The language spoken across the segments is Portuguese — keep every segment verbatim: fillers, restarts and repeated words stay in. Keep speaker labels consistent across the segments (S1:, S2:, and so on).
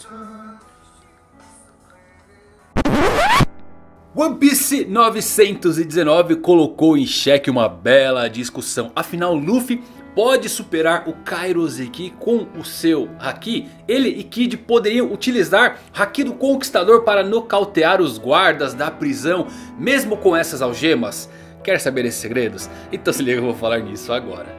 S1: One Piece novecentos e dezenove colocou em xeque uma bela discussão. Afinal, Luffy pode superar o Kairoseki com o seu Haki? Ele e Kid poderiam utilizar o Haki do Conquistador para nocautear os guardas da prisão, mesmo com essas algemas? Quer saber esses segredos? Então se liga, eu vou falar nisso agora.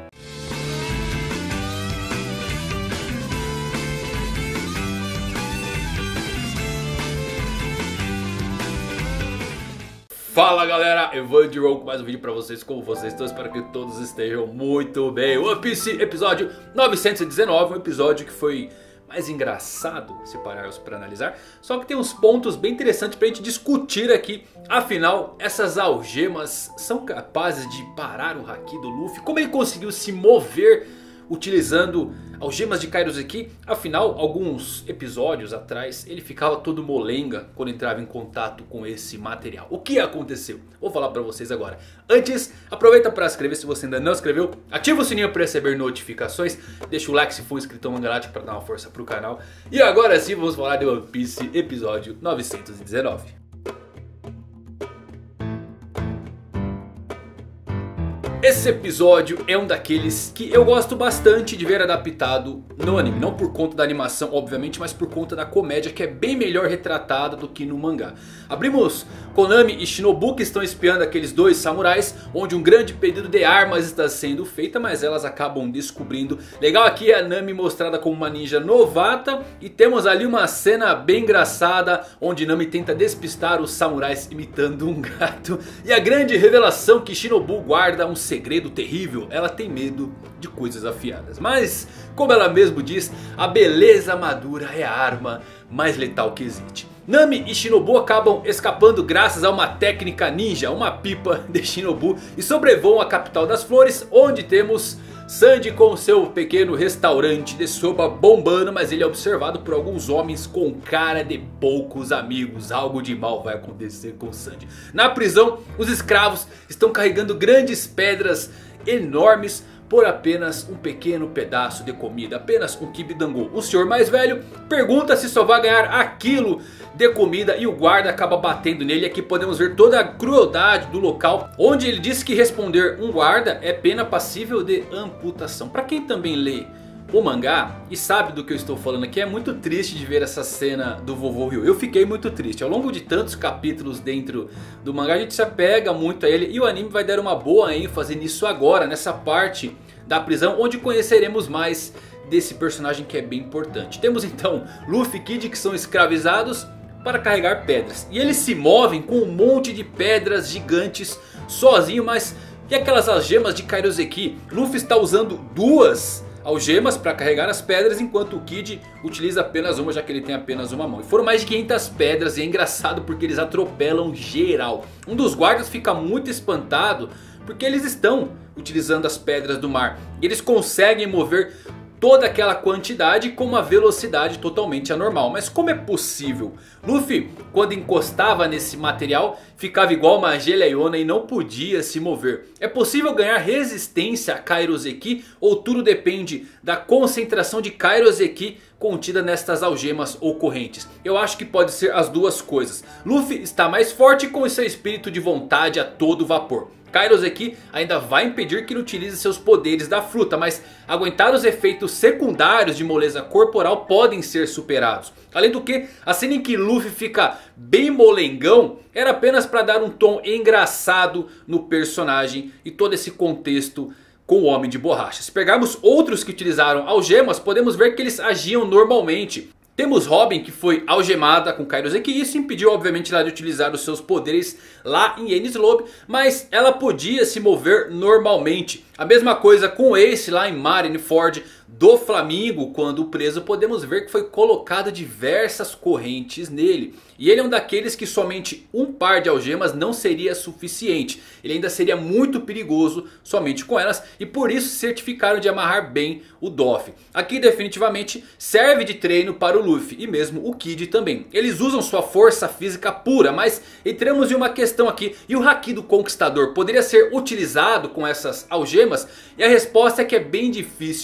S1: Fala galera, Evandro com mais um vídeo pra vocês, como vocês estão? Espero que todos estejam muito bem. One Piece episódio novecentos e dezenove, um episódio que foi mais engraçado se pararmos para analisar. Só que tem uns pontos bem interessantes pra gente discutir aqui. Afinal, essas algemas são capazes de parar o Haki do Luffy? Como ele conseguiu se mover utilizando algemas de Kairoseki? Afinal, alguns episódios atrás ele ficava todo molenga quando entrava em contato com esse material. O que aconteceu? Vou falar pra vocês agora. Antes, aproveita para se inscrever se você ainda não se inscreveu. Ativa o sininho para receber notificações. Deixa o like se for inscrito no Galáctico para dar uma força pro canal. E agora sim vamos falar de One Piece episódio novecentos e dezenove. Esse episódio é um daqueles que eu gosto bastante de ver adaptado no anime. Não por conta da animação, obviamente, mas por conta da comédia, que é bem melhor retratada do que no mangá. Abrimos Konami e Shinobu, que estão espiando aqueles dois samurais, onde um grande pedido de armas está sendo feita, mas elas acabam descobrindo. Legal aqui é a Nami mostrada como uma ninja novata, e temos ali uma cena bem engraçada, onde Nami tenta despistar os samurais imitando um gato. E a grande revelação que Shinobu guarda um segredo terrível: ela tem medo de coisas afiadas. Mas, como ela mesmo diz, a beleza madura é a arma mais letal que existe. Nami e Shinobu acabam escapando graças a uma técnica ninja, uma pipa de Shinobu, e sobrevoam a capital das flores, onde temos Sanji com seu pequeno restaurante de sopa bombando, mas ele é observado por alguns homens com cara de poucos amigos. Algo de mal vai acontecer com Sanji. Na prisão, os escravos estão carregando grandes pedras enormes por apenas um pequeno pedaço de comida, apenas um kibidango. O senhor mais velho pergunta se só vai ganhar aquilo de comida e o guarda acaba batendo nele. Aqui podemos ver toda a crueldade do local, onde ele diz que responder um guarda é pena passível de amputação. Para quem também lê o mangá e sabe do que eu estou falando aqui, é muito triste de ver essa cena do vovô Ryu. Eu fiquei muito triste. Ao longo de tantos capítulos dentro do mangá, a gente se apega muito a ele, e o anime vai dar uma boa ênfase nisso agora, nessa parte da prisão, onde conheceremos mais desse personagem que é bem importante. Temos então Luffy e Kid, que são escravizados para carregar pedras, e eles se movem com um monte de pedras gigantes sozinho. Mas e aquelas algemas de Kairoseki? Luffy está usando duas algemas para carregar as pedras, enquanto o Kid utiliza apenas uma, já que ele tem apenas uma mão. E foram mais de quinhentas pedras, e é engraçado porque eles atropelam geral. Um dos guardas fica muito espantado porque eles estão utilizando as pedras do mar, e eles conseguem mover toda aquela quantidade com uma velocidade totalmente anormal. Mas como é possível? Luffy, quando encostava nesse material, ficava igual uma geleiona e não podia se mover. É possível ganhar resistência a Kairoseki, ou tudo depende da concentração de Kairoseki contida nestas algemas ou correntes? Eu acho que pode ser as duas coisas. Luffy está mais forte com seu espírito de vontade a todo vapor. Kairoseki ainda vai impedir que ele utilize seus poderes da fruta, mas aguentar os efeitos secundários de moleza corporal podem ser superados. Além do que, a cena em que Luffy fica bem molengão era apenas para dar um tom engraçado no personagem e todo esse contexto com o Homem de Borracha. Se pegarmos outros que utilizaram algemas, podemos ver que eles agiam normalmente. Temos Robin, que foi algemada com Kairoseki, e isso impediu obviamente ela de utilizar os seus poderes lá em Enies Lobby, mas ela podia se mover normalmente. A mesma coisa com Ace lá em Marineford. Do Flamingo, quando preso, podemos ver que foi colocado diversas correntes nele. E ele é um daqueles que somente um par de algemas não seria suficiente. Ele ainda seria muito perigoso somente com elas, e por isso certificaram de amarrar bem o Doff. Aqui definitivamente serve de treino para o Luffy e mesmo o Kid também. Eles usam sua força física pura, mas entramos em uma questão aqui. E o Haki do Conquistador poderia ser utilizado com essas algemas? E a resposta é que é bem difícil de dizer.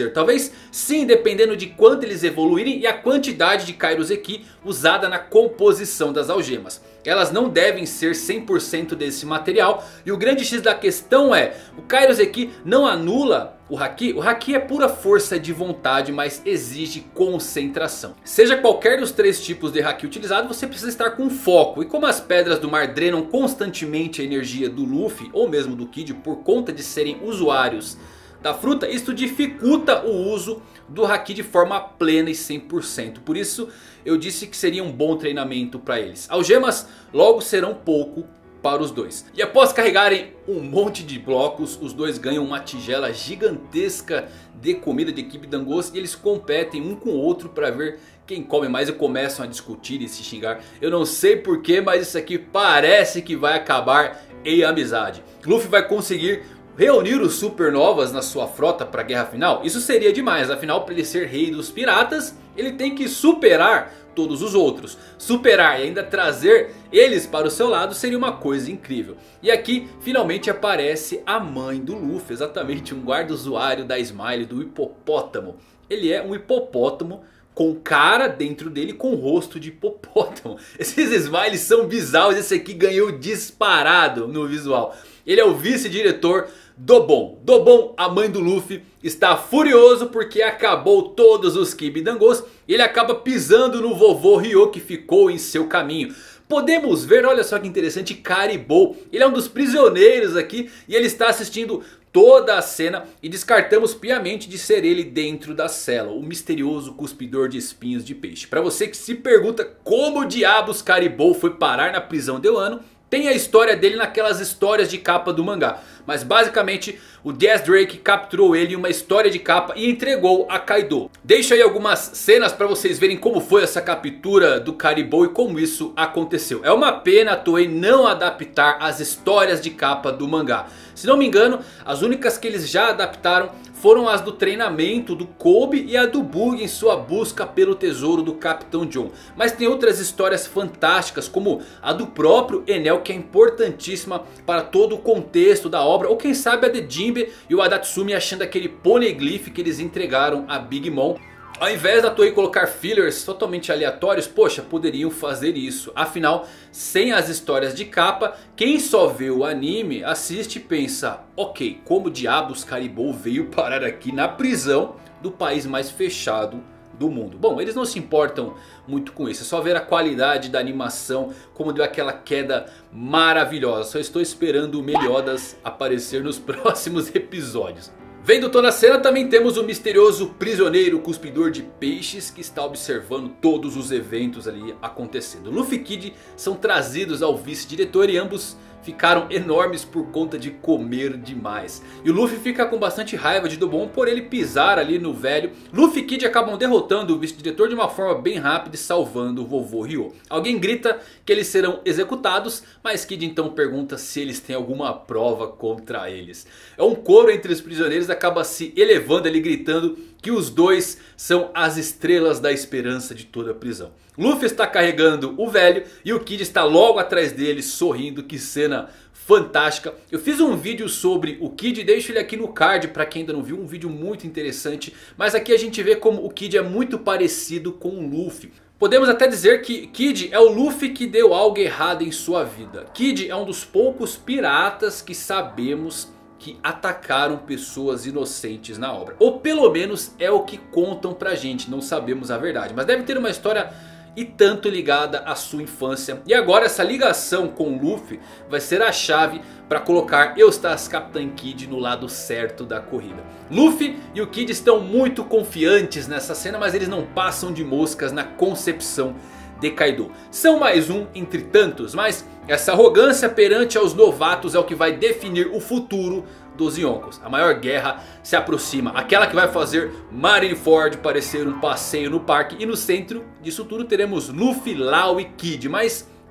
S1: dizer. Talvez sim, dependendo de quanto eles evoluírem e a quantidade de Kairoseki usada na composição das algemas. Elas não devem ser cem por cento desse material. E o grande X da questão é, o Kairoseki não anula o Haki. O Haki é pura força de vontade, mas exige concentração. Seja qualquer dos três tipos de Haki utilizado, você precisa estar com foco. E como as pedras do mar drenam constantemente a energia do Luffy, ou mesmo do Kid, por conta de serem usuários da fruta, isto dificulta o uso do Haki de forma plena e cem por cento. Por isso eu disse que seria um bom treinamento para eles. Algemas logo serão pouco para os dois. E após carregarem um monte de blocos, os dois ganham uma tigela gigantesca de comida de equipe Dangos. E eles competem um com o outro para ver quem come mais e começam a discutir e se xingar. Eu não sei porquê, mas isso aqui parece que vai acabar em amizade. Luffy vai conseguir reunir os supernovas na sua frota para a guerra final? Isso seria demais, afinal para ele ser rei dos piratas, ele tem que superar todos os outros. Superar e ainda trazer eles para o seu lado seria uma coisa incrível. E aqui finalmente aparece a mãe do Luffy, exatamente um guarda usuário da Smile, do hipopótamo. Ele é um hipopótamo com cara dentro dele com rosto de hipopótamo. Esses smiles são bizarros, esse aqui ganhou disparado no visual. Ele é o vice-diretor Dobon. Dobon, a mãe do Luffy, está furioso porque acabou todos os Kibidangos. E ele acaba pisando no vovô Ryo que ficou em seu caminho. Podemos ver, olha só que interessante, Caribou. Ele é um dos prisioneiros aqui e ele está assistindo toda a cena. E descartamos piamente de ser ele dentro da cela, o misterioso cuspidor de espinhos de peixe. Para você que se pergunta como diabos Caribou foi parar na prisão de Wano, tem a história dele naquelas histórias de capa do mangá. Mas basicamente o Jazz Drake capturou ele em uma história de capa e entregou a Kaido. Deixo aí algumas cenas para vocês verem como foi essa captura do Caribou e como isso aconteceu. É uma pena a Toei não adaptar as histórias de capa do mangá. Se não me engano, as únicas que eles já adaptaram foram as do treinamento do Kobe e a do Bug em sua busca pelo tesouro do Capitão John. Mas tem outras histórias fantásticas, como a do próprio Enel, que é importantíssima para todo o contexto da obra. Ou quem sabe a de Jinbe e o Adatsumi achando aquele poneglyph que eles entregaram a Big Mom. Ao invés da Toei colocar fillers totalmente aleatórios, poxa, poderiam fazer isso. Afinal, sem as histórias de capa, quem só vê o anime assiste e pensa: ok, como diabos Caribou veio parar aqui na prisão do país mais fechado do mundo? Bom, eles não se importam muito com isso, é só ver a qualidade da animação, como deu aquela queda maravilhosa. Só estou esperando o Meliodas aparecer nos próximos episódios. Vendo toda a cena, também temos o misterioso prisioneiro cuspidor de peixes que está observando todos os eventos ali acontecendo. Luffy e Kid são trazidos ao vice-diretor e ambos ficaram enormes por conta de comer demais. E o Luffy fica com bastante raiva de Dobon por ele pisar ali no velho. Luffy e Kid acabam derrotando o vice-diretor de uma forma bem rápida e salvando o vovô Ryo. Alguém grita que eles serão executados, mas Kid então pergunta se eles têm alguma prova contra eles. É um coro entre os prisioneiros, acaba se elevando ali gritando que os dois são as estrelas da esperança de toda a prisão. Luffy está carregando o velho e o Kid está logo atrás dele sorrindo. Que cena fantástica. Eu fiz um vídeo sobre o Kid, deixo ele aqui no card para quem ainda não viu. Um vídeo muito interessante. Mas aqui a gente vê como o Kid é muito parecido com o Luffy. Podemos até dizer que Kid é o Luffy que deu algo errado em sua vida. Kid é um dos poucos piratas que sabemos que atacaram pessoas inocentes na obra. Ou pelo menos é o que contam pra gente, não sabemos a verdade. Mas deve ter uma história e tanto ligada à sua infância. E agora essa ligação com o Luffy vai ser a chave para colocar Eustace Captain Kid no lado certo da corrida. Luffy e o Kid estão muito confiantes nessa cena, mas eles não passam de moscas na concepção de Kaido. São mais um entre tantos, mas essa arrogância perante aos novatos é o que vai definir o futuro dos Yonkos. A maior guerra se aproxima, aquela que vai fazer Marineford parecer um passeio no parque. E no centro disso tudo teremos Luffy, Law e Kid. Mas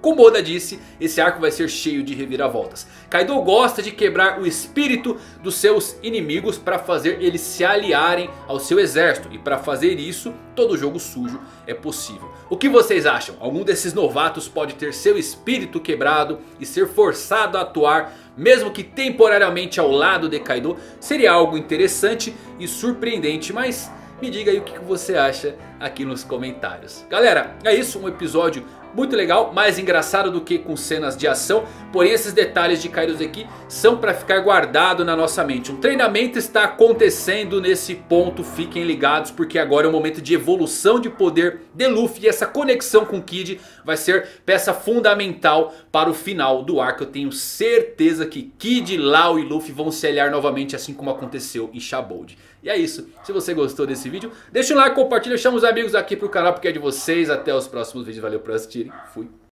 S1: como Oda disse, esse arco vai ser cheio de reviravoltas. Kaido gosta de quebrar o espírito dos seus inimigos para fazer eles se aliarem ao seu exército. E para fazer isso, todo jogo sujo é possível. O que vocês acham? Algum desses novatos pode ter seu espírito quebrado e ser forçado a atuar, mesmo que temporariamente ao lado de Kaido? Seria algo interessante e surpreendente, mas me diga aí o que você acha aqui nos comentários. Galera, é isso, um episódio muito legal, mais engraçado do que com cenas de ação. Porém esses detalhes de Kairoseki são para ficar guardado na nossa mente. Um treinamento está acontecendo nesse ponto, fiquem ligados, porque agora é o momento de evolução de poder de Luffy. E essa conexão com Kid vai ser peça fundamental para o final do arco. Eu tenho certeza que Kid, Law e Luffy vão se aliar novamente, assim como aconteceu em Shabold. E é isso, se você gostou desse vídeo, deixa o like, compartilha, chama os amigos aqui pro canal porque é de vocês. Até os próximos vídeos, valeu por assistirem, fui.